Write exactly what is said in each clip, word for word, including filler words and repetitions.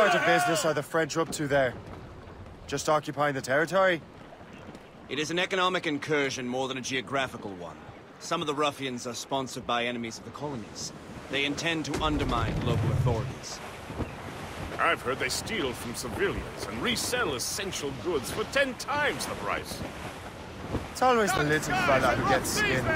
sort of business are the French up to there? Just occupying the territory? It is an economic incursion more than a geographical one. Some of the ruffians are sponsored by enemies of the colonies. They intend to undermine local authorities. I've heard they steal from civilians and resell essential goods for ten times the price. It's always the little fella who gets skinned.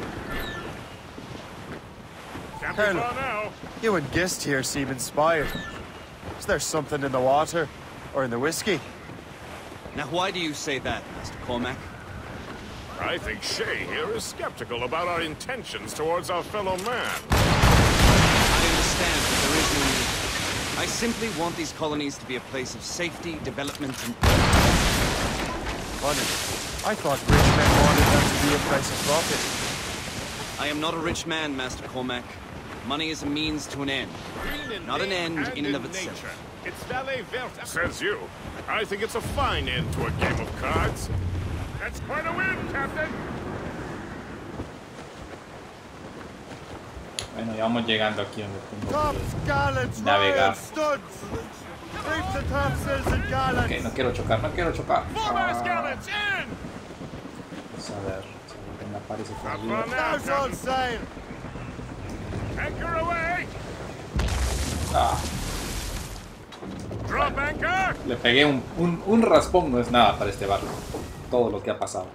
Colonel, you and Gist here seem inspired. Is there something in the water? Or in the whiskey? Now why do you say that, Master Cormac? I think Shay here is skeptical about our intentions towards our fellow man. I understand that there is no need. I simply want these colonies to be a place of safety, development, and... Funny. I thought rich men wanted them to be a place of profit. I am not a rich man, Master Cormac. Money is a means to an end, not an end in and of itself. It's Valet Verte. Says you. I think it's a fine end to a game of cards. That's quite a win, Captain. Bueno, ya vamos llegando aquí donde tengo que navegar. Ok, no quiero chocar, no quiero chocar. Ah. Vamos a ver, que me aparece por arriba. Anchor away. Ah. Drop anchor. Le pegué un, un, un raspón, no es nada para este barco. Todo lo que ha pasado.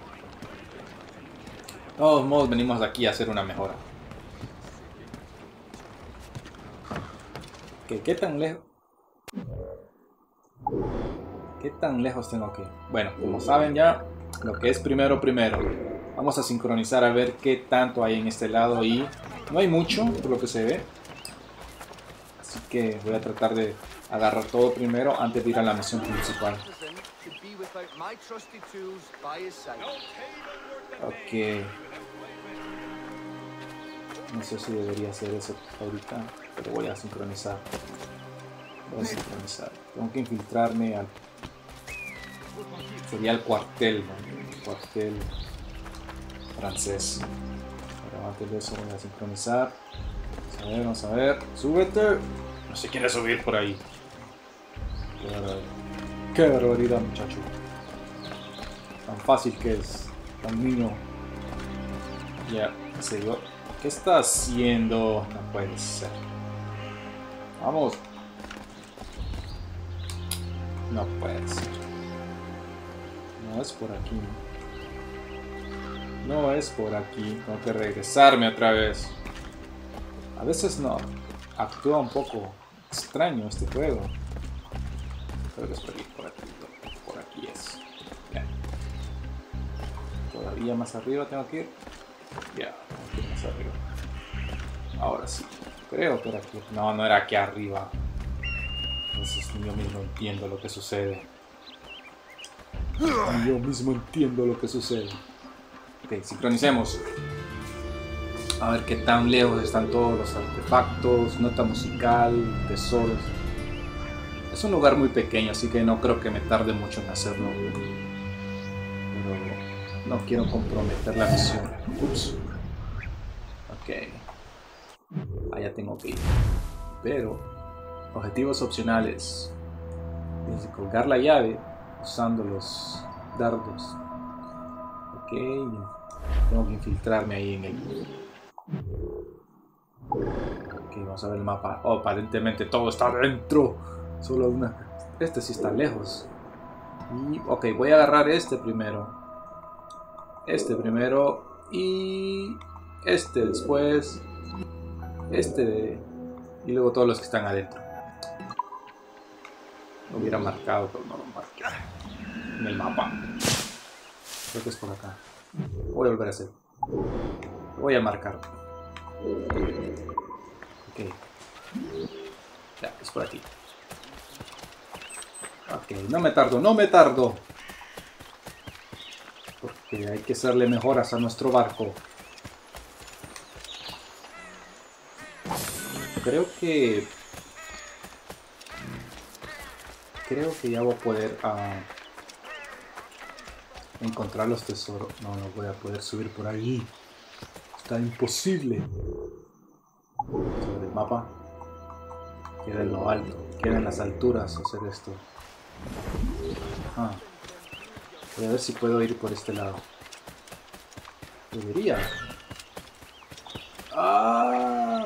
De todos modos, venimos aquí a hacer una mejora. ¿Qué, qué tan lejos? ¿Qué tan lejos tengo que ir? Bueno, como saben ya, lo que es primero, primero. Vamos a sincronizar a ver qué tanto hay en este lado y no hay mucho, por lo que se ve. Así que voy a tratar de agarrar todo primero antes de ir a la misión principal. Ok. No sé si debería hacer eso ahorita, pero voy a sincronizar. Voy a sincronizar. Tengo que infiltrarme al... Sería el cuartel, ¿no? El cuartel francés. Pero antes de eso voy a sincronizar. Vamos a ver, vamos a ver. ¡Súbete! No se quiere subir por ahí. Qué barbaridad, Qué barbaridad, muchacho. Tan fácil que es. Tan niño. Ya, se yo. ¿Qué está haciendo? No puede ser. Vamos. No puede ser. No es por aquí. No es por aquí. Tengo que regresarme otra vez. A veces no. Actúa un poco extraño este juego. Creo que es por aquí. Por aquí, por aquí es. Ya. Todavía más arriba tengo que ir. Ya, tengo que ir más arriba. Ahora sí. Creo que era aquí. No, no era aquí arriba. Entonces yo mismo entiendo lo que sucede. Yo mismo entiendo lo que sucede. Ok, sincronicemos. A ver qué tan lejos están todos los artefactos, nota musical, tesoros. Es un lugar muy pequeño, así que no creo que me tarde mucho en hacerlo. Pero no quiero comprometer la misión. Ups. Ok. Allá tengo que ir. Pero, objetivos opcionales. Tienes que colgar la llave usando los dardos. Ok. Tengo que infiltrarme ahí en el... Ok, vamos a ver el mapa. Oh, aparentemente todo está dentro. Solo una... Este sí está lejos. Y... Ok, voy a agarrar este primero. Este primero. Y... Este después. Este. Y luego todos los que están adentro. Lo hubiera marcado, pero no lo marqué. En el mapa. Creo que es por acá. Voy a volver a hacer. Voy a marcar. Ok. Ya, es por aquí. Ok, no me tardo, no me tardo. Porque hay que hacerle mejoras a nuestro barco. Creo que... Creo que ya voy a poder uh, encontrar los tesoros. No, no voy a poder subir por ahí. Está imposible. Sobre el mapa. Queda en lo alto, queda en las alturas hacer esto. Ah. Voy a ver si puedo ir por este lado. Debería. ¡Ah!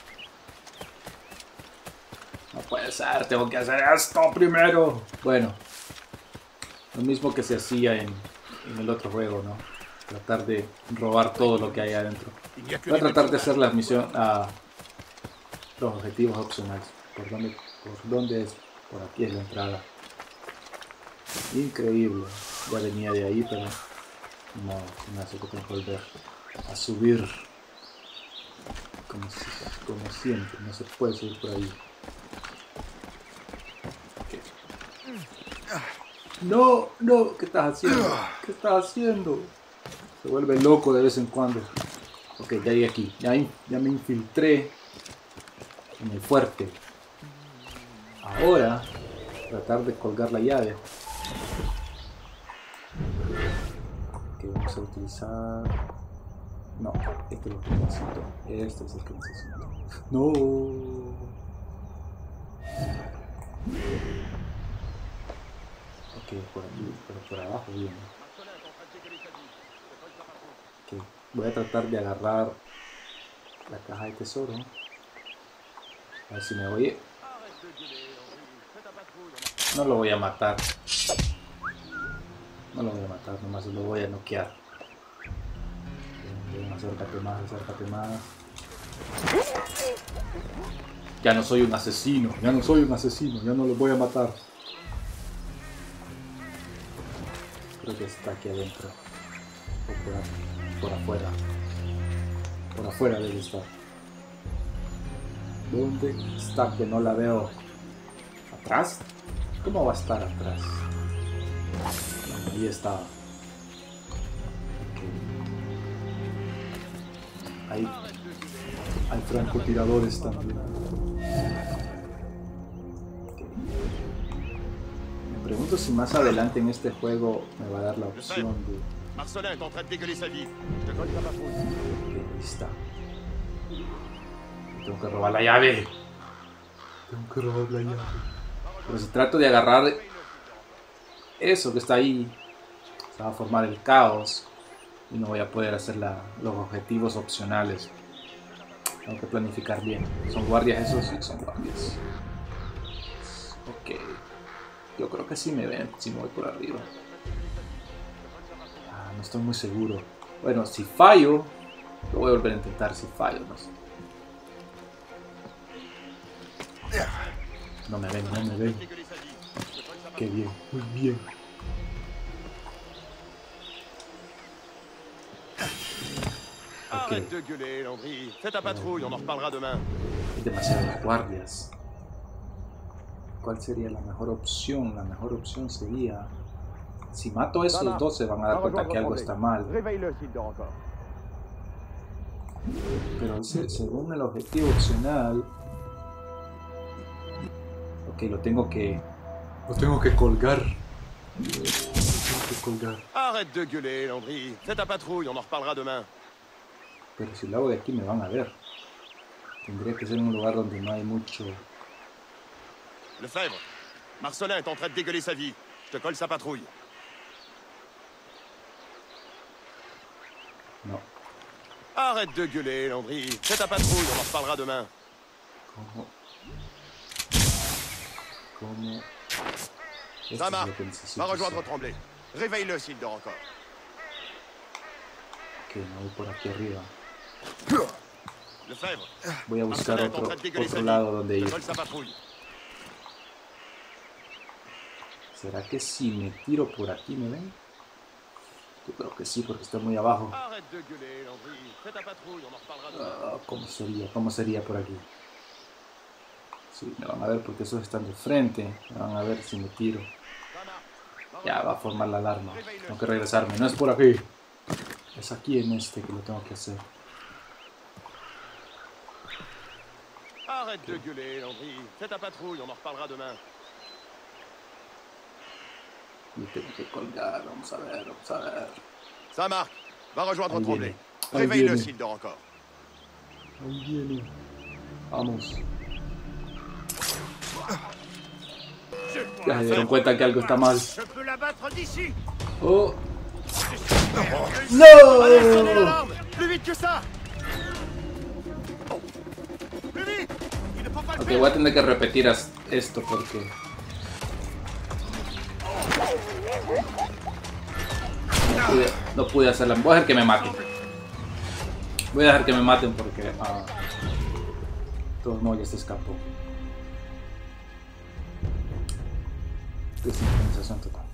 No puede ser, tengo que hacer esto primero. Bueno, lo mismo que se hacía en, en el otro juego, ¿no? Tratar de robar todo lo que hay adentro. Voy a tratar de hacer la misión a los objetivos opcionales. ¿Por dónde, ¿Por dónde es? Por aquí es la entrada. Increíble. Ya venía de ahí, pero no, me hace que tengo que volver a subir. Como, si, como siempre, no se puede subir por ahí. Okay. No, no, ¿qué estás haciendo? ¿Qué estás haciendo? Se vuelve loco de vez en cuando. Ok, ya llegué aquí. Ya, ya me infiltré en el fuerte. Ahora, tratar de colgar la llave. Ok, vamos a utilizar... No, este es lo que necesito. Este es el que necesito. No. Ok, por aquí, pero por abajo bien. Ok, voy a tratar de agarrar la caja de tesoro. A ver si me oye. No lo voy a matar. No lo voy a matar, nomás lo voy a noquear. Bien, bien, acércate más, acércate más. Ya no soy un asesino, ya no soy un asesino, ya no lo voy a matar. Creo que está aquí adentro. O por, aquí, por afuera. Por afuera debe estar. ¿Dónde está que no la veo? ¿Atrás? ¿Cómo va a estar atrás? Ahí está. Okay. Ahí hay francotiradores también. Okay. Me pregunto si más adelante en este juego me va a dar la opción de... Marcelin est en train de dégueuler sa vie. Je te colle la faute. Okay, ahí está. Tengo que robar la llave. Tengo que robar la llave. Pero si trato de agarrar eso que está ahí, se va a formar el caos y no voy a poder hacer la, los objetivos opcionales. Tengo que planificar bien. ¿Son guardias esos? Sí, son guardias. Ok. Yo creo que sí me ven si me voy por arriba. Ah, no estoy muy seguro. Bueno, si fallo, lo voy a volver a intentar. Si fallo, no sé. No me ven, no me ven. Qué bien, muy bien. Arrête de gueuler, Landry. Fais ta patrouille, on en reparlera demain. Hay demasiados guardias. ¿Cuál sería la mejor opción? La mejor opción sería... Si mato a esos dos se van a dar cuenta que algo está mal. Pero ese, según el objetivo opcional... Ok, lo tengo que... Lo tengo que colgar. Lo tengo que colgar. Arrête de gueuler, Landry. Fais ta patrouille, on en reparlera demain. Pero si lo hago de aquí me van a ver. Tendría que ser en un lugar donde no hay mucho... Lefebvre, Marcelin est en train de dégueuler sa vie. Je te colle sa patrouille. No. Arrête de gueuler, Landry. Fais ta patrouille, on en reparlera demain. ¿Cómo? ¿Cómo? Esto Ça es marche. lo que necesito Va rejoindre hacer. Tremblay. Réveille-le s'il dort encore. Ok, me voy por aquí arriba. Lefebvre, Voy a buscar Marcelin est en otro, train de dégueuler sa otro vie. lado donde Je ir. te colle sa patrouille. ¿Será que si me tiro por aquí me ven? Yo creo que sí, porque estoy muy abajo. Arrête de gueuler, Landry. Fais ta patrouille, on en reparlera demain. Ah, ¿Cómo sería? ¿Cómo sería por aquí? Sí, me van a ver porque esos están de frente. Me van a ver si me tiro. Ya va a formar la alarma. Tengo que regresarme. No es por aquí. Es aquí en este que lo tengo que hacer. Arrête de gueuler, Landry. Fais ta patrouille, on en reparlera demain. Y tengo que colgar. Vamos a ver, vamos a ver. Ça marche. Va rejoindre Ahí Tremblay. viene. Ahí Réveille-le viene. s'il dort encore. Ahí viene. Vamos. Ya se dieron cuenta que algo está mal. Oh. ¡No! Ok, voy a tener que repetir esto porque... No pude, no pude hacerla. Voy a dejar que me maten. Voy a dejar que me maten porque... Uh, todo no, ya se escapó. Desincronización total.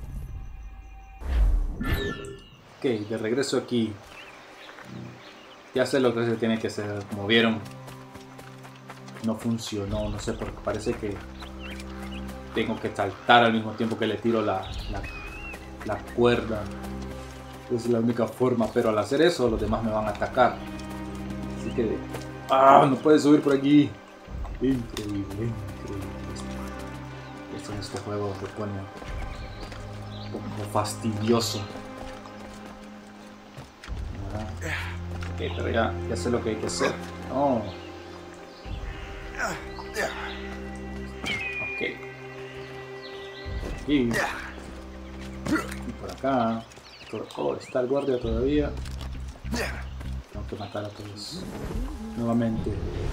Ok, de regreso aquí. Ya sé lo que se tiene que hacer. Como vieron, no funcionó. No sé por qué. Parece que tengo que saltar al mismo tiempo que le tiro la, la, la cuerda. Es la única forma. Pero al hacer eso, los demás me van a atacar. Así que... ¡Ah! No puedes subir por aquí. Increíble, increíble. Esto en este juego se pone un poco fastidioso. Ok, pero ya, ya sé lo que hay que hacer. No. Ok. Por aquí. Y por acá. Oh, está el guardia todavía. Tengo que matar a todos. Nuevamente.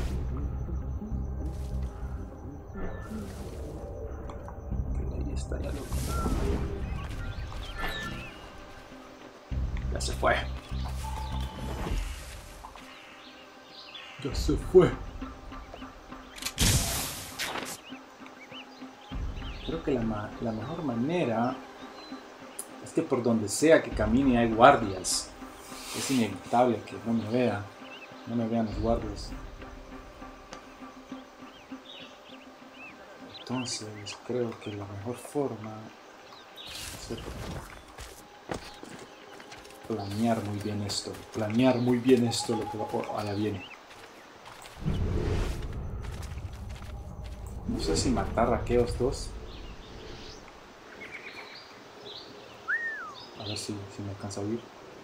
Ahí está, ya loco. Ya se fue. Ya se fue. Creo que la, ma la mejor manera es que por donde sea que camine hay guardias. Es inevitable que no me vean. No me vean los guardias. Entonces creo que la mejor forma es planear muy bien esto. Planear muy bien esto lo que va. Oh, allá viene. No sé si matar a aquellos dos. A ver si, si me alcanza a oír.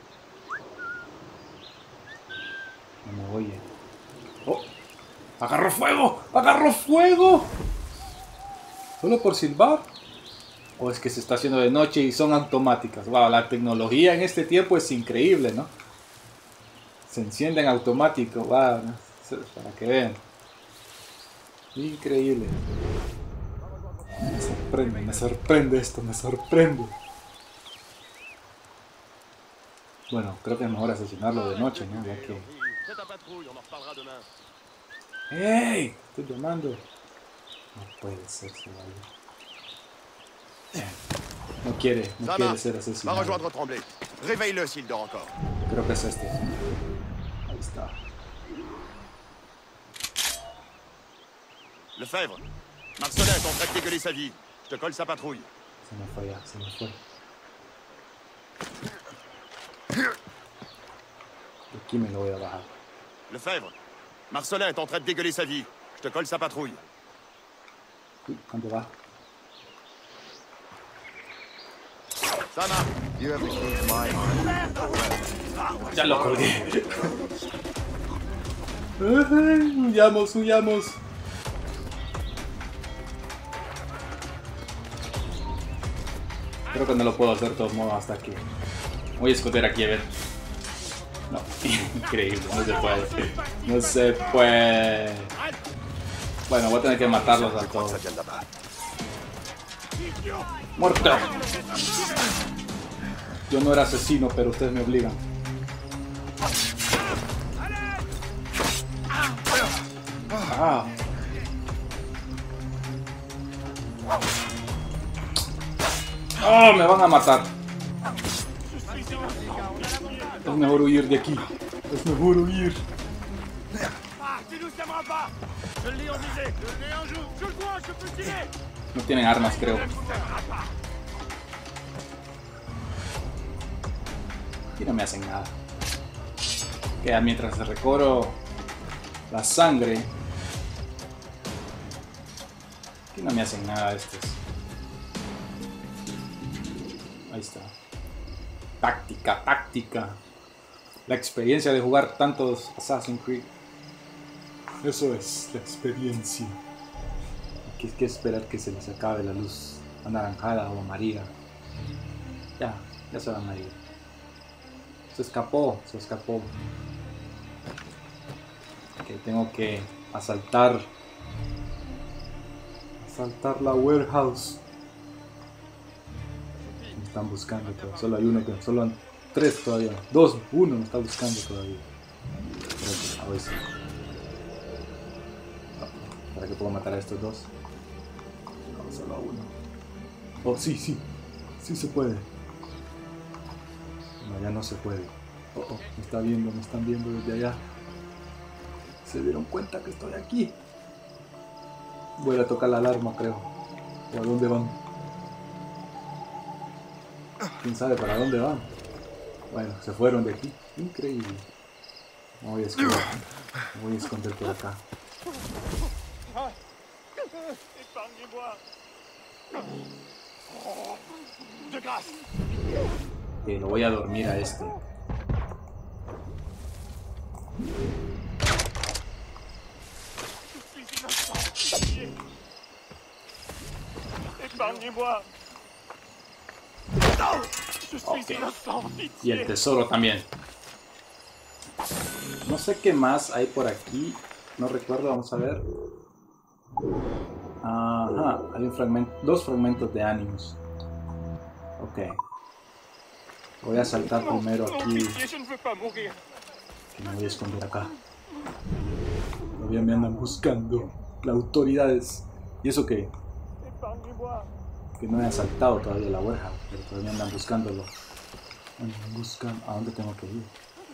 No me oye. ¡Oh! ¡Agarró fuego! ¡Agarró fuego! ¿Solo por silbar? ¿O es que se está haciendo de noche y son automáticas? Wow, la tecnología en este tiempo es increíble, ¿no? Se encienden automático. Wow, ¿no? Para que vean. Increíble. Me sorprende, me sorprende esto, me sorprende. Bueno, creo que es mejor asesinarlo de noche, ¿no? Ya que... ¡Ey! Estoy llamando. No puede ser, se vaya. No quiere, no quiere ser asesinado. Creo que es este. Ahí está. Lefebvre, Marcelin est en train de dégueuler sa vie. Je te colle sa patrouille. Se me fue ya, se me fue. Aquí me lo voy a bajar. Lefebvre, Marcelin est en train de dégueuler sa vie. Je te colle sa patrouille. Uy, ¿dónde va? Sama, you have received my arm. Ya lo colgué. Huyamos, huyamos. Creo que no lo puedo hacer de todos modos hasta aquí. Voy a esconder aquí a ver. No, increíble, no se puede. No se puede. Bueno, voy a tener que matarlos a todos. ¡Muerto! Yo no era asesino, pero ustedes me obligan. Ah. ¡Oh! Me van a matar. Es mejor huir de aquí. Es mejor huir. No tienen armas, creo. Aquí no me hacen nada. Queda mientras recobro la sangre. Aquí no me hacen nada estos. Ahí está. Táctica, táctica. La experiencia de jugar tantos Assassin's Creed. Eso es la experiencia. Aquí hay que esperar que se les acabe la luz. Anaranjada o amarilla. Ya, ya se van a ir. Se escapó, se escapó. Ok, tengo que asaltar. Asaltar la warehouse. Me están buscando todavía. Solo hay uno que. Solo hay tres todavía. Dos, uno me está buscando todavía. A ver si. ¿Para que puedo matar a estos dos? No, solo a uno. Oh, sí, sí. Sí se puede. No, ya no se puede. Oh, oh, me está viendo, me están viendo desde allá. Se dieron cuenta que estoy aquí. Voy a tocar la alarma, creo. ¿O a dónde van? ¿Quién sabe para dónde van? Bueno, se fueron de aquí. Increíble. Me voy a esconder. Me voy a esconder por acá. Que lo voy a dormir a este. Okay. Y el tesoro también. No sé qué más hay por aquí. No recuerdo, vamos a ver. Ajá, hay un fragmento, dos fragmentos de ánimos. Ok. Voy a saltar primero aquí. Que me voy a esconder acá. Todavía me andan buscando las autoridades. ¿Y eso qué? Que no he asaltado todavía la warehouse, pero todavía andan buscándolo. Andan buscando. ¿A dónde tengo que ir?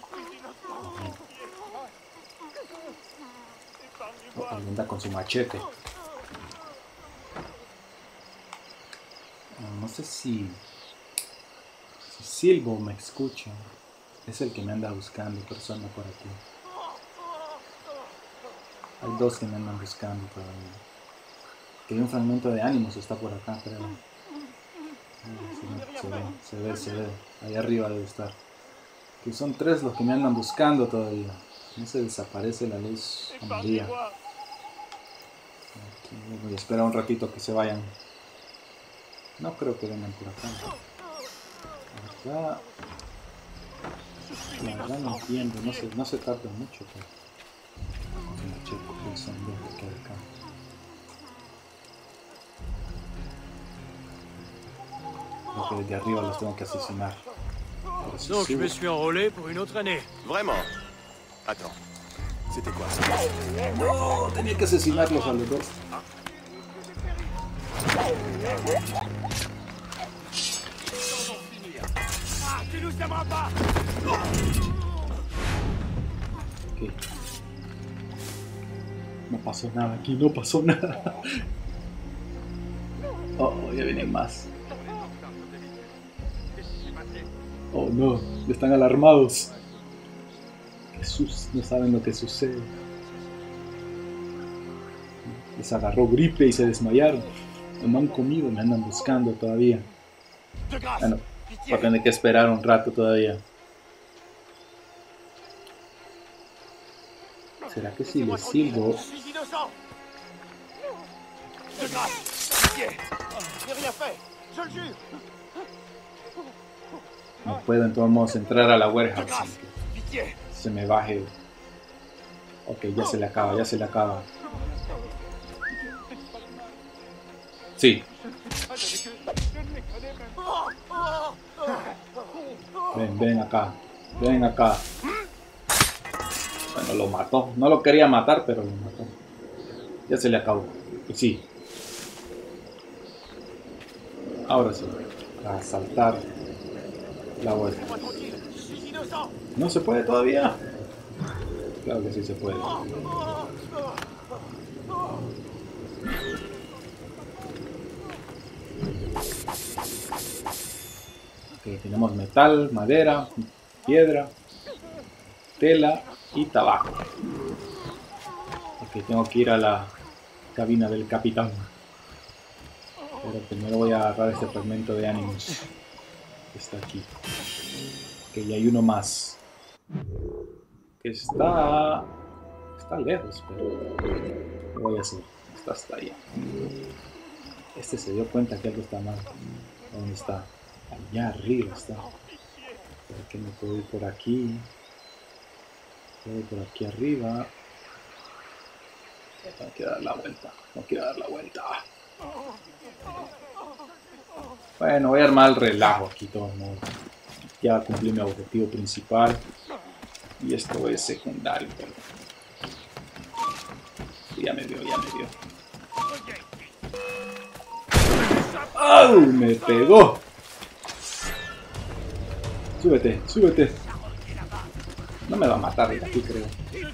Oh, alguien anda con su machete. No, no sé si... Si Silvo me escucha. Es el que me anda buscando, persona por aquí. Hay dos que me andan buscando todavía. Que hay un fragmento de ánimos, está por acá, creo. Sí, se ve, se ve, se ve. Ahí arriba debe estar. Que son tres los que me andan buscando todavía. No se desaparece la luz amarilla. Aquí voy a esperar un ratito que se vayan. No creo que vengan por acá. Acá. La verdad no entiendo, no se, no se tarda mucho. Pero... que hay acá. Creo que desde arriba los tengo que asesinar. Si Donc subo... je me suis enrôlé pour une autre année. Vraiment? Attends, c'était quoi ça? No, tenía que asesinarlos a los dos. Okay. No pasó nada aquí, no pasó nada. Oh, ya vienen más. Oh no, están alarmados. Jesús, no saben lo que sucede. Les agarró gripe y se desmayaron. No han comido, me andan buscando todavía. Bueno, voy a tener que esperar un rato todavía. ¿Será que si les silbo? No puedo entonces entrar a la warehouse sin que se me baje. Ok, ya se le acaba, ya se le acaba. Sí. Ven, ven acá. Ven acá. Bueno, lo mató. No lo quería matar, pero lo mató. Ya se le acabó. Y sí. Ahora sí. A saltar la vuelta. ¿No se puede todavía? Claro que sí se puede. Ok, tenemos metal, madera, piedra, tela y tabaco. Ok, tengo que ir a la cabina del capitán. Pero primero voy a agarrar este fragmento de ánimos que está aquí. Ok, y hay uno más. Que está... Está lejos, pero... ¿Qué voy a hacer? Está hasta allá. Este se dio cuenta que algo está mal. ¿Dónde está? Allá arriba está. ¿Por qué no puedo ir por aquí? Puedo ir por aquí arriba. Tengo que dar la vuelta. Tengo que dar la vuelta. Bueno, voy a armar el relajo aquí, de todos modos. Ya cumplí mi objetivo principal. Y esto es secundario. Pero... ya me vio, ya me vio. ¡Au! Me pegó. Súbete, súbete. No me va a matar de aquí, creo.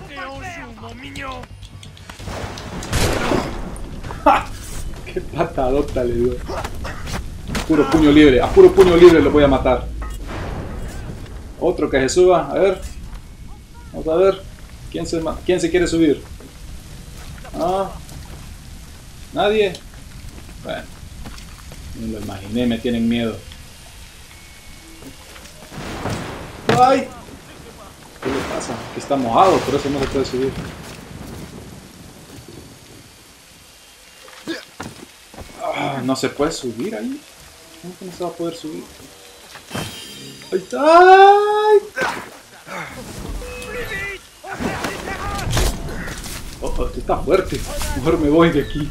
¡Ja! ¡Qué patadota le dio! A puro puño libre, a puro puño libre lo voy a matar. Otro que se suba, a ver. Vamos a ver. ¿Quién se, quién se quiere subir? Ah. ¿Nadie? Bueno. Me lo imaginé, me tienen miedo. ¡Ay! ¿Qué le pasa? Que está mojado, por eso no se puede subir. Ah, no se puede subir ahí. ¿Cómo que no se va a poder subir? ¡Ahí está! ¡Ay! Oh, oh, está fuerte. Mejor me voy de aquí.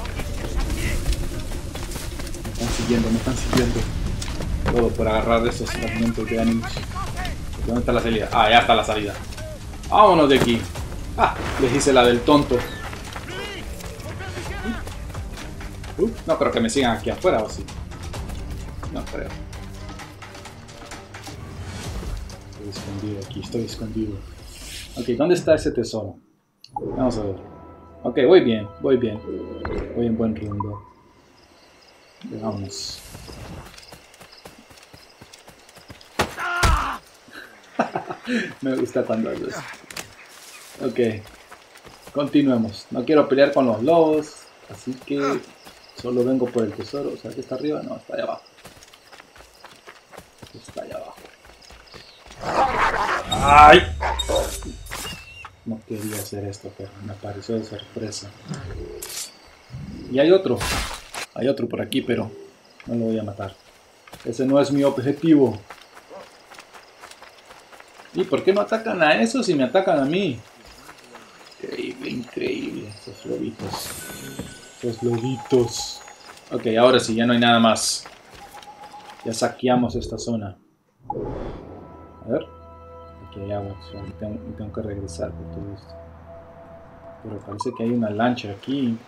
Me están siguiendo, me están siguiendo. Todo por agarrar de esos fragmentos de ánimos. ¿Dónde está la salida? Ah, ya está la salida. Vámonos de aquí. Ah, les hice la del tonto. Uh, no creo que me sigan aquí afuera, ¿o sí? No creo. Estoy escondido aquí, estoy escondido. Ok, ¿dónde está ese tesoro? Vamos a ver. Ok, voy bien, voy bien. Voy en buen rumbo. Veamos. Me gusta cuando haces. Ok. Continuemos. No quiero pelear con los lobos. Así que solo vengo por el tesoro. O sea, que está arriba. No, está allá abajo. Está allá abajo. ¡Ay! No quería hacer esto, pero me apareció de sorpresa. Y hay otro. Hay otro por aquí, pero no lo voy a matar. Ese no es mi objetivo. ¿Y por qué no atacan a esos si me atacan a mí? Increíble, increíble. Esos lobitos. Esos lobitos. Ok, ahora sí, ya no hay nada más. Ya saqueamos esta zona. A ver. Aquí hay agua. So, tengo, tengo que regresar por todo esto. Pero parece que hay una lancha aquí.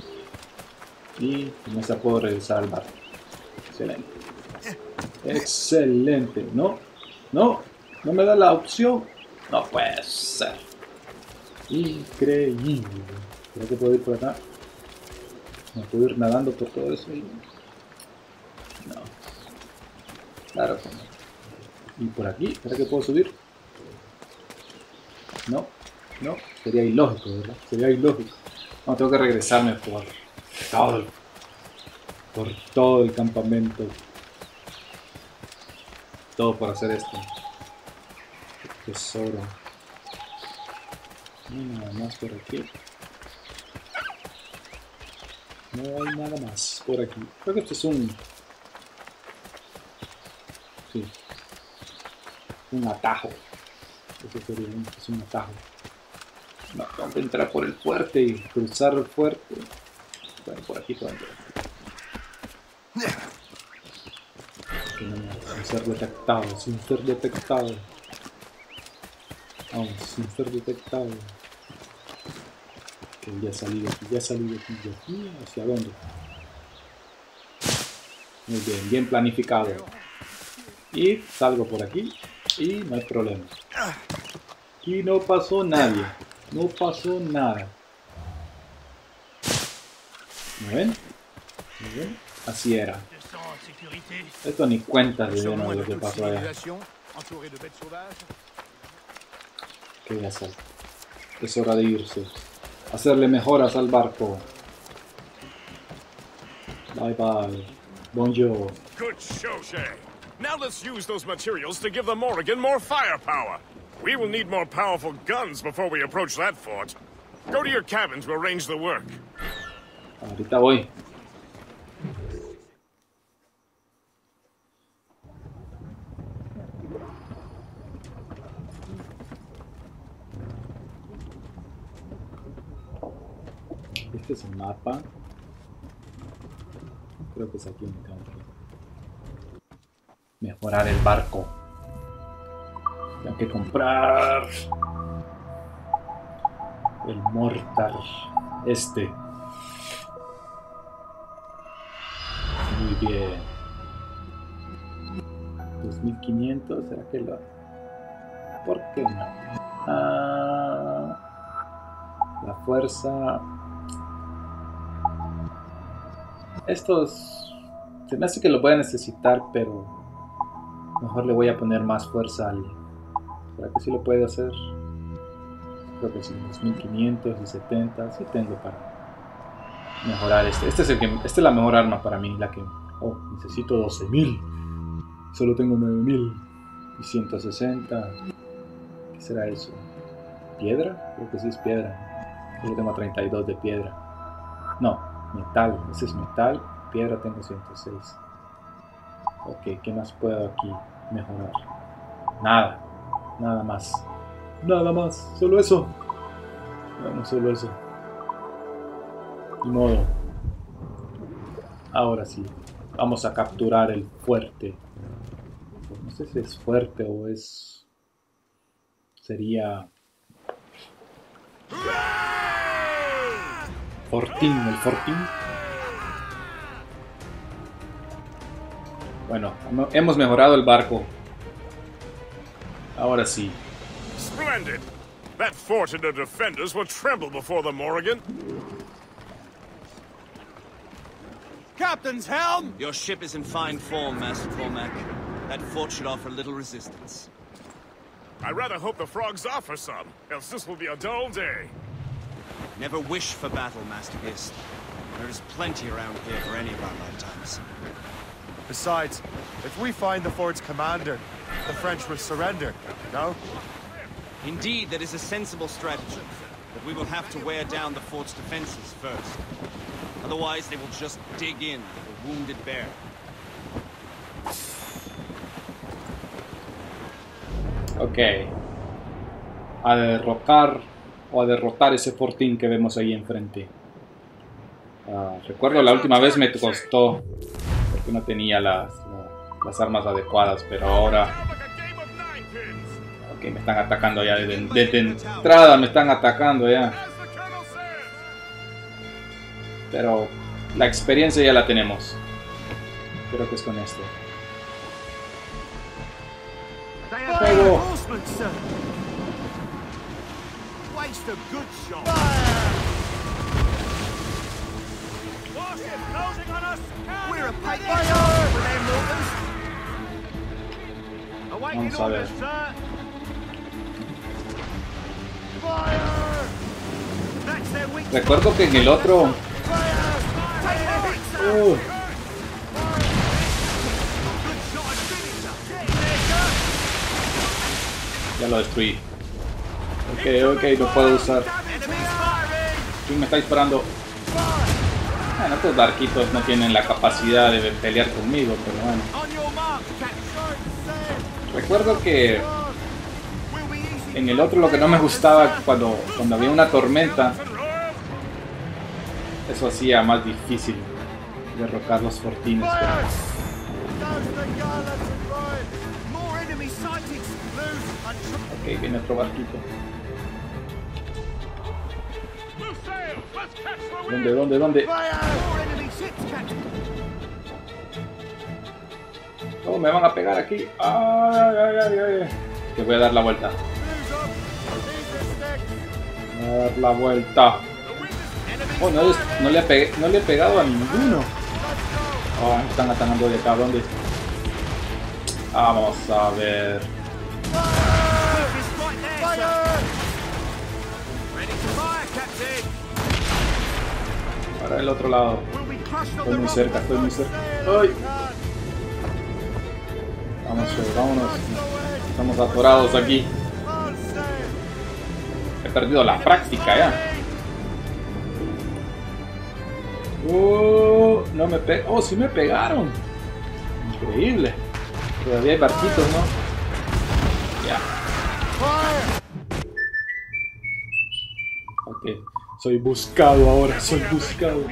Y con esa puedo regresar al barco. Excelente. Excelente. No. No. No me da la opción. No puede ser. Increíble. Creo que puedo ir por acá. No puedo ir nadando por todo eso. Y... no. Claro que no. Y por aquí. ¿Será que puedo subir? No. No. Sería ilógico, ¿verdad? Sería ilógico. No, tengo que regresarme por todo el, por todo el campamento. Todo por hacer esto. Tesoro. No hay nada más por aquí. No hay nada más por aquí. Creo que esto es un... sí. Un atajo. Eso sería un, es un atajo. No, tengo que entrar por el fuerte y cruzar el fuerte. Bueno, por aquí puedo entrar. Sin ser detectado, sin ser detectado. Vamos, sin ser detectado. Ok, ya salí de aquí, ya salí de aquí, de aquí, ¿hacia dónde? Muy bien, bien planificado. Y salgo por aquí y no hay problema. Aquí no pasó nadie, no pasó nada. ¿Me ven? ¿Me ven? Así era. Esto ni cuenta de uno de lo que pasó allá. ¿Qué voy a hacer? Es hora de irse. Hacerle mejoras al barco. Bye bye. Bonjour. Good show, Shay. Now let's use those materials to give the Morrigan more firepower. We will need more powerful guns before we approach that fort. Go to your cabin to arrange the work. Ahorita voy. Este es el mapa. Creo que es aquí donde tengo que mejorar el barco. Tengo que comprar el mortar este. Muy bien. dos mil quinientos, ¿será que lo...? ¿Por qué no? Ah, la fuerza... Estos... Se me hace que lo voy a necesitar, pero... Mejor le voy a poner más fuerza al... ¿Será que sí lo puedo hacer? Creo que sí, dos mil quinientos y setenta, sí tengo para mejorar este. Este es el que, esta es la mejor arma para mí, la que... Oh, necesito doce mil. Solo tengo nueve mil. Y ciento sesenta. ¿Qué será eso? ¿Piedra? Creo que sí es piedra. Solo tengo treinta y dos de piedra. No, metal. Ese es metal. Piedra tengo ciento seis. Ok, ¿qué más puedo aquí mejorar? Nada. Nada más. Nada más. Solo eso. Bueno, solo eso. Ni modo. Ahora sí. Vamos a capturar el fuerte. No sé si es fuerte o es... Sería... Fortín, el fortín. Bueno, hemos mejorado el barco. Ahora sí. Splendid! That fort and the defenders will tremble before the Morrigan. Captain's helm! Your ship is in fine form, Master Cormac. That fort should offer little resistance. I rather hope the frogs offer some, else this will be a dull day. Never wish for battle, Master Gist. There is plenty around here for any of our lifetimes. Besides, if we find the fort's commander, the French will surrender, no? Indeed, that is a sensible strategy. But we will have to wear down the fort's defenses first. Otherwise, they will just dig in like a wounded bear. Ok. A derrocar o a derrotar ese fortín que vemos ahí enfrente. Uh, recuerdo la última vez me costó porque no tenía las, las, las armas adecuadas, pero ahora... Ok, me están atacando ya desde, desde entrada, me están atacando ya. Pero la experiencia ya la tenemos. Creo que es con esto. ¡Fuego! Vamos a ver. Recuerdo que en el otro... Uh, ya lo destruí. Ok, ok, lo puedo usar. ¿Quién me está disparando? Bueno, estos barquitos no tienen la capacidad de pelear conmigo, pero bueno. Recuerdo que en el otro lo que no me gustaba cuando, cuando había una tormenta, eso hacía más difícil derrocar los fortines. Ok, viene otro barquito. ¿Dónde, dónde, dónde? Oh, me van a pegar aquí. Ay, ay, ay, ay. Que voy a dar la vuelta. Voy a dar la vuelta. Oh, no, no, le he pegué, no le he pegado a ninguno. Oh, me están atacando de acá. ¿Dónde? Vamos a ver. Para el otro lado. Estoy muy cerca, estoy muy cerca. ¡Ay! Vamos, vámonos. Estamos atorados aquí. He perdido la práctica ya. Uh, no me pe... Oh, sí me pegaron. Increíble. Todavía hay barquitos, ¿no? Ya. Ok. Soy buscado ahora, soy buscado.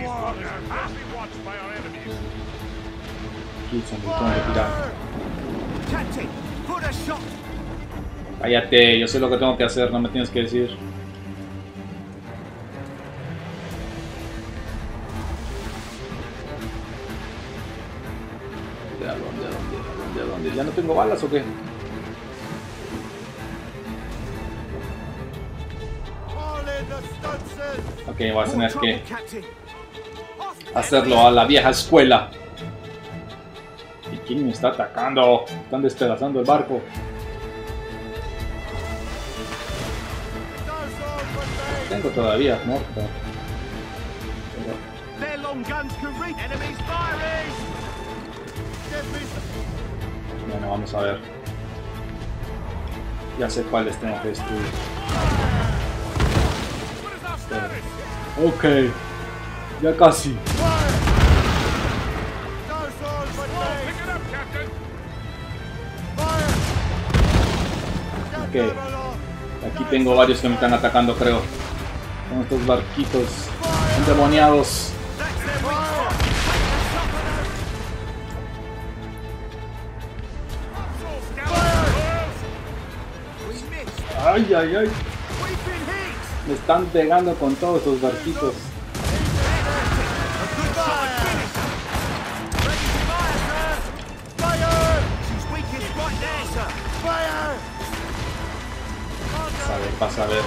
Aquí se me tengo que tirar. Cállate, yo sé lo que tengo que hacer, no me tienes que decir. ¿De dónde, dónde, dónde, dónde? ¿Ya no tengo balas o qué? Ok, voy a tener que hacerlo a la vieja escuela. ¿Y quién me está atacando? Están despedazando el barco. Tengo todavía muerto. Bueno, vamos a ver. Ya sé cuáles tengo que destruir. Ok, ya casi. Ok, aquí tengo varios que me están atacando, creo. Con estos barquitos endemoniados. Ay, ay, ay. Me están pegando con todos esos barquitos. Vas a ver, vas a ver.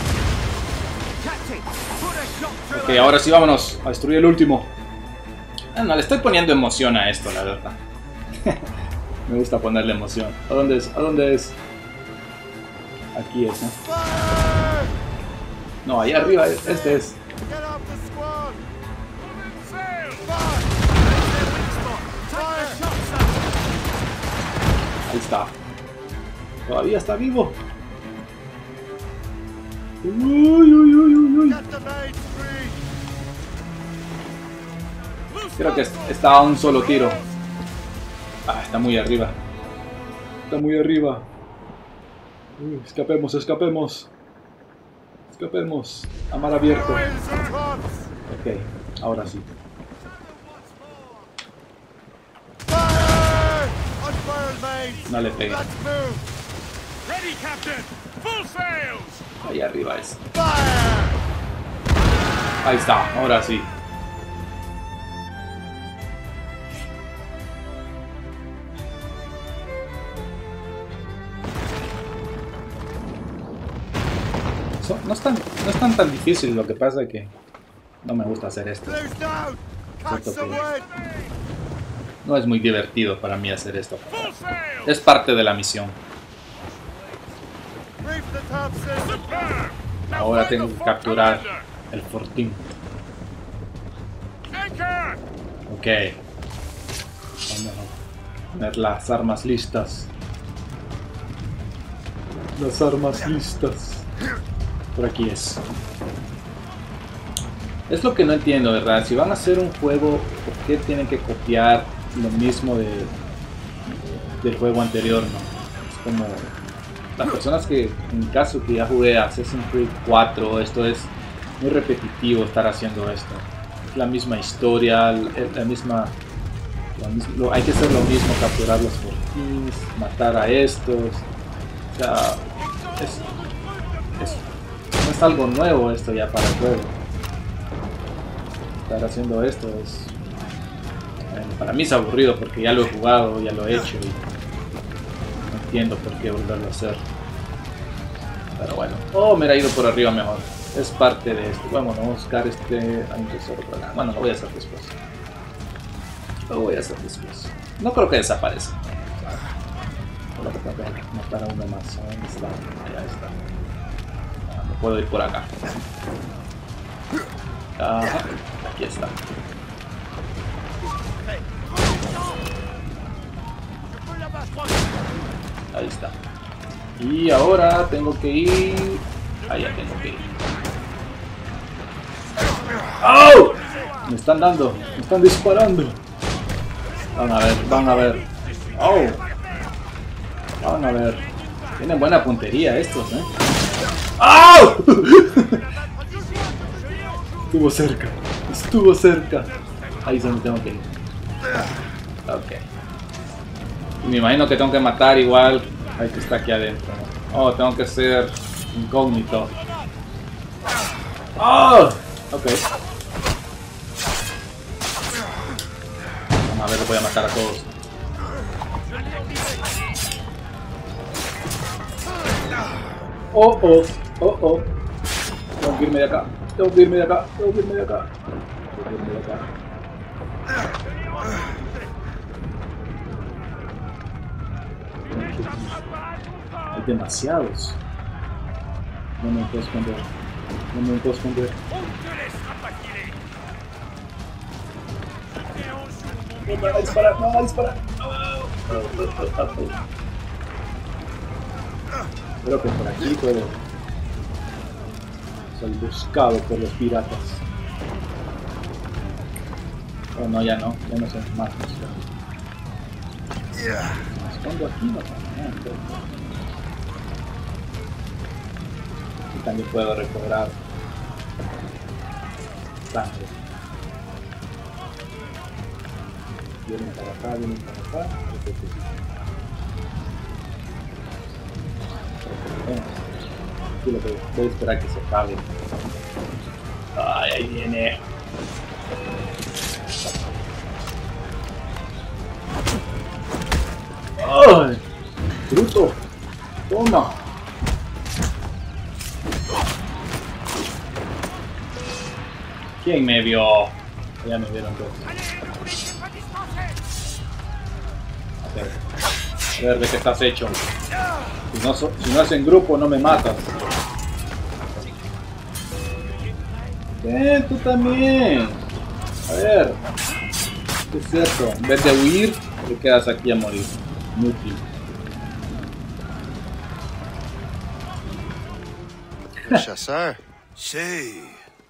Ok, ahora sí vámonos a destruir el último. Ah, no, le estoy poniendo emoción a esto, la verdad. Me gusta ponerle emoción. ¿A dónde es? ¿A dónde es? Aquí es, ¿no? No, ahí arriba, este es. Ahí está. Todavía está vivo. Uy, uy, uy, uy, uy. Creo que está a un solo tiro. Ah, está muy arriba. Está muy arriba. Uy, escapemos, escapemos. Escapemos. A mar abierto. Ok, ahora sí. No le pegué. Ahí arriba es. Ahí está, ahora sí. So, no, es tan, no es tan tan difícil, lo que pasa es que no me gusta hacer esto. Siento que no es muy divertido para mí hacer esto. Es parte de la misión. Ahora tengo que capturar el fortín. Ok. Vamos a poner las armas listas. Las armas listas. Por aquí es. Es lo que no entiendo, ¿verdad? Si van a hacer un juego, ¿por qué tienen que copiar lo mismo de, del juego anterior, no? Es como... Las personas que, en mi caso, que ya jugué Assassin's Creed cuatro, esto es muy repetitivo estar haciendo esto. Es la misma historia, la misma... Lo mismo, lo, hay que hacer lo mismo, capturar los fortines, matar a estos. O sea, es, es, no es algo nuevo esto ya para el juego. Estar haciendo esto es... Bueno, para mí es aburrido porque ya lo he jugado, ya lo he hecho y no entiendo por qué volverlo a hacer. Pero bueno. Oh, me he ido por arriba mejor. Es parte de esto. Bueno, vamos a buscar este... Hay un tesoro por acá. Bueno, lo voy a hacer después. Lo voy a hacer después. No creo que desaparezca. Solo que tengo que matar a uno más. ¿Dónde está? Allá está. Ah, no puedo ir por acá. Ajá. Aquí está. Ahí está. Y ahora tengo que ir... Allá tengo que ir. ¡Oh! Me están dando. Me están disparando. Van a ver, van a ver. ¡Oh! Van a ver. Tienen buena puntería estos, ¿eh? ¡Oh! Estuvo cerca. Estuvo cerca. Ahí es donde tengo que ir. Ok. Y me imagino que tengo que matar igual al que está aquí adentro, ¿no? Oh, tengo que ser incógnito. Oh, ok. Vamos a ver, los voy a matar a todos. Oh, oh, oh, oh. Tengo que irme de acá. Tengo que irme de acá. Tengo que irme de acá. Tengo que irme de acá. Hay demasiados. No me puedo esconder. No me puedo esconder. No me va a disparar. No me va a disparar. Creo que por aquí puedo. Soy buscado por los piratas. Oh no, ya no. Ya no son más buscados. Me escondo aquí, no pasa nada. Y también puedo recobrar sangre. Vienen para acá, vienen para acá. Aquí lo que voy a esperar que se acabe. Ay, ahí viene. ¡Ay! ¡Bruto! ¡Toma! ¿Quién me vio? Ya me vieron todos. A ver de qué estás hecho. Si no, so, si no es en grupo, no me matas. Ven, tú también. A ver. Es cierto. En vez de huir, te quedas aquí a morir. Inútil. Chasseur. Shay,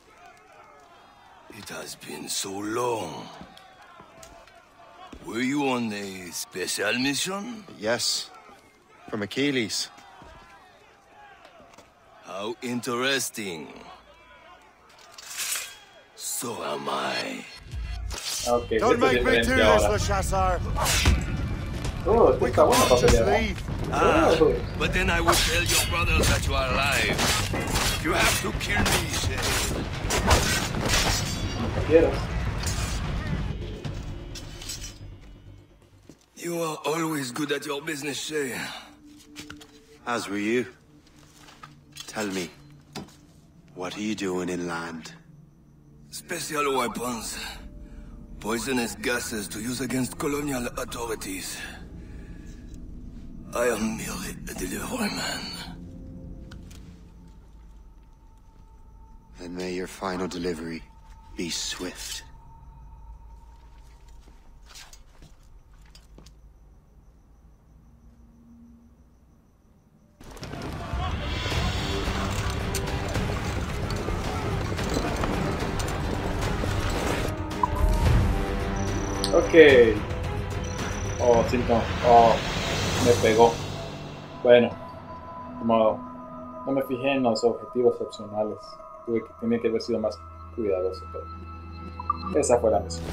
it has been so long. Were you on a special mission? Yes. From Achilles. How interesting. So am I. Okay, Don't make me do this, Le Chasseur. Oh, este está bueno para pelear. leave. Ah, but then I would tell your brothers that you are alive. You have to kill me, Shay. Quieras. You are always good at your business, Shay. As were you. Tell me, what are you doing inland? Special weapons. Poisonous gases to use against colonial authorities. I am merely a delivery man. Then may your final delivery be swift. Ok. Oh, sí, no. Oh, me pegó. Bueno, como no me fijé en los objetivos opcionales, tuve que, tenía que haber sido más cuidadoso, pero esa fue la misión.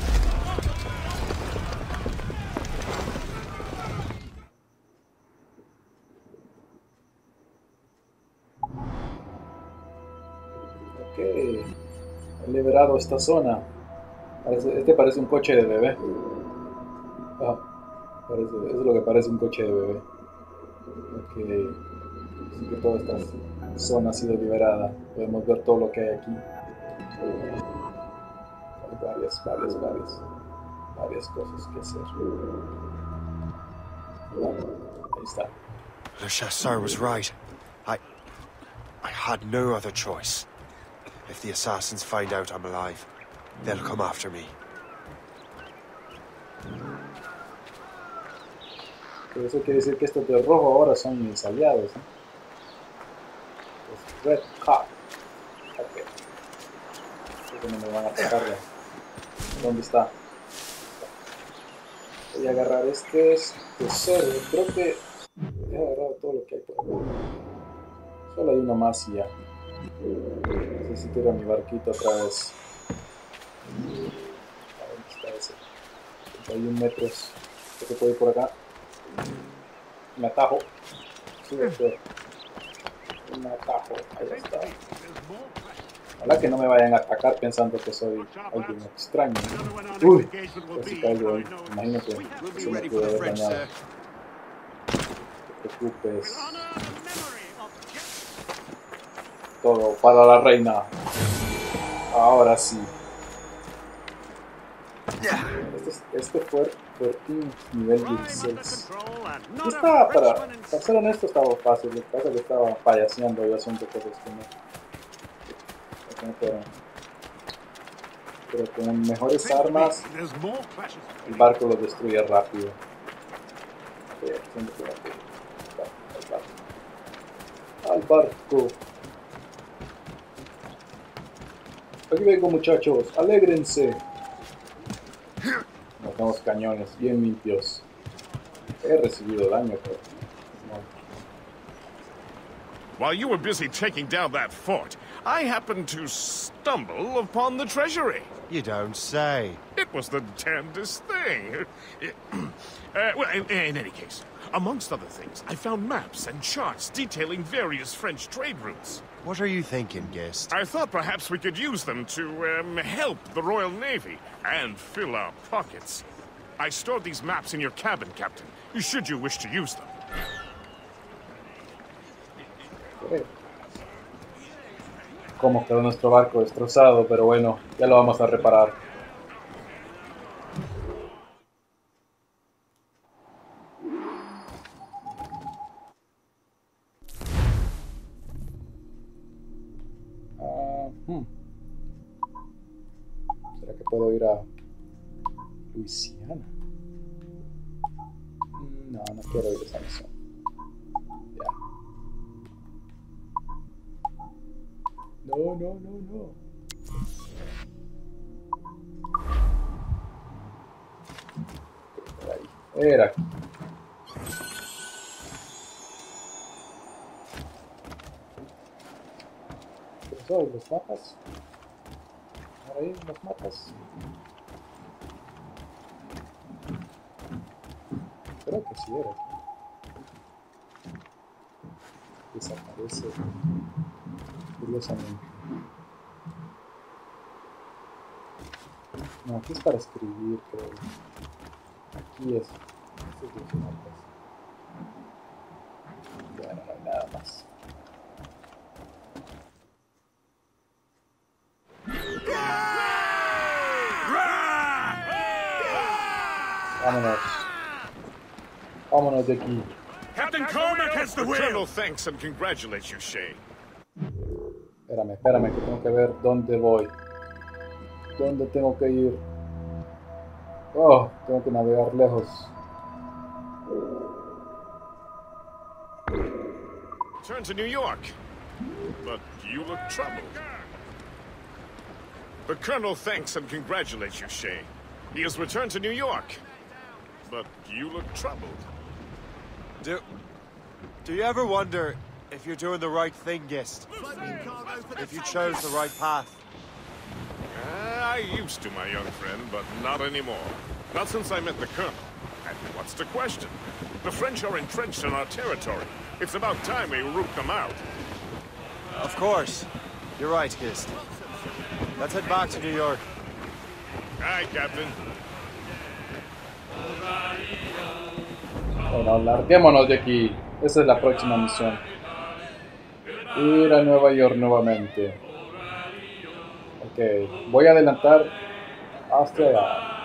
Ok, he liberado esta zona. Parece, este parece un coche de bebé. Ah, parece, eso es lo que parece un coche de bebé. Ok, así que toda esta zona ha sido liberada. Podemos ver todo lo que hay aquí. Hay varias, varias, varias, varias cosas que hacer. Ah, ahí está. Le Chasseur was right. I... I had no other choice. If the assassins find out I'm alive, they'll come after me. Pero eso quiere decir que estos de rojo ahora son mis aliados, ¿eh? Los Red Cop. Ok. Creo que no me van a atacar ya. ¿Dónde está? Voy a agarrar este tesoro. Creo que he agarrado todo lo que hay por aquí. Solo hay uno más y ya. Necesito ir a mi barquito otra vez. A ver, ¿dónde está ese? treinta y un metros. Creo que puedo ir por acá. Me atajo. Súbete. Me atajo. Ahí está. Ojalá que no me vayan a atacar pensando que soy alguien extraño. Uy, casi caigo ahí. Imagínate que se me pudo haber dañado. No te preocupes. Todo para la reina. Ahora sí. Este, este fue Fortín nivel dieciséis. No estaba, para, para ser honesto, estaba fácil. Lo que pasa es que estaba payaseando y haciendo cosas que no, que no fueron. Pero con mejores armas, el barco lo destruye rápido. Al barco. Aquí vengo, muchachos, alégrense. No tenemos cañones bien limpios. He recibido daño, pero no. While you were busy taking down that fort, I happened to stumble upon the treasury. You don't say. It was the damnedest thing. uh, well, in, in any case, amongst other things, I found maps and charts detailing various French trade routes. What are you thinking, Gist? I thought perhaps we could use them to um, help the Royal Navy and fill our pockets. I stored these maps in your cabin, Captain, should you wish to use them. Okay. Como quedó nuestro barco destrozado, pero bueno, ya lo vamos a reparar. Uh, hmm. ¿Será que puedo ir a Luisiana? No, no quiero ir a esa misión. Ya. No, no, no, no. Por ahí. Era aquí. ¿Qué son los mapas? Por ahí los mapas. Creo que sí era. Desaparece. Curiosamente. No, aquí es para escribir, creo. Aquí es. Estos dos mapas. Ya no hay nada más. Vámonos. Vámonos de aquí. Captain Cormac has the wheel. Colonel thanks and congratulates you, Shay. Espérame, espérame, que tengo que ver dónde voy. ¿Dónde tengo que ir? Oh, tengo que navegar lejos. Turn to New York. But you look troubled. The Colonel thanks and congratulates you, Shay. He has returned to New York. But you look troubled. Do... Do you ever wonder if you're doing the right thing, Gist? If you chose the right path? Uh, I used to, my young friend, but not anymore. Not since I met the Colonel. And what's the question? The French are entrenched in our territory. It's about time we root them out. Of course. You're right, Gist. Let's head back to New York. Aye, Captain. Bueno, larguémonos de aquí. Esa es la próxima misión. Ir a Nueva York nuevamente. Ok, voy a adelantar hasta allá.